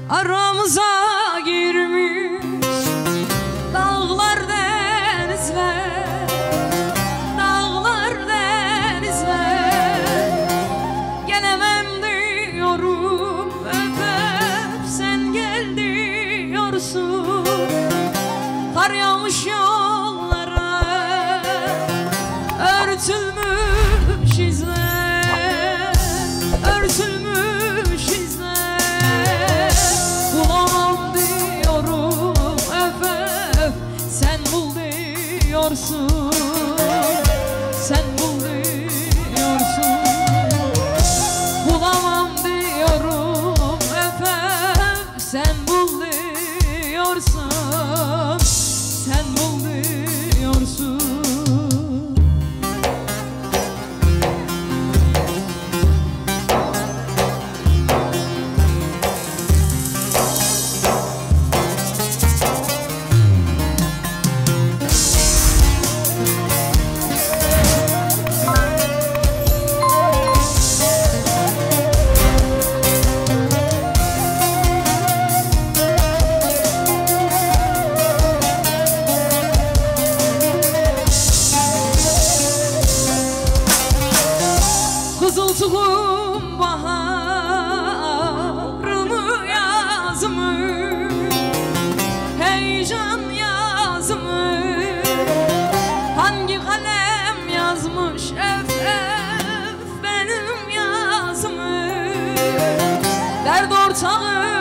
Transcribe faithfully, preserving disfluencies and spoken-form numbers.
aramıza girmiş dağlar denizler, dağlar denizler. Gelemem diyorum öpüp sen gel diyorsun. Kar yağmış yollara, örtülmüş izler, örtülmüş izler. Bulamam diyorum öp öp sen bul diyorsun, sen bul diyorsun. Bulamam diyorum öp öp sen bul diyorsun, sen bul diyorsun. Kızıltuğum baharımı yazımı, heyecan yazımı. Hangi kalem yazmış öf öf benim yazımı? Dert ortağı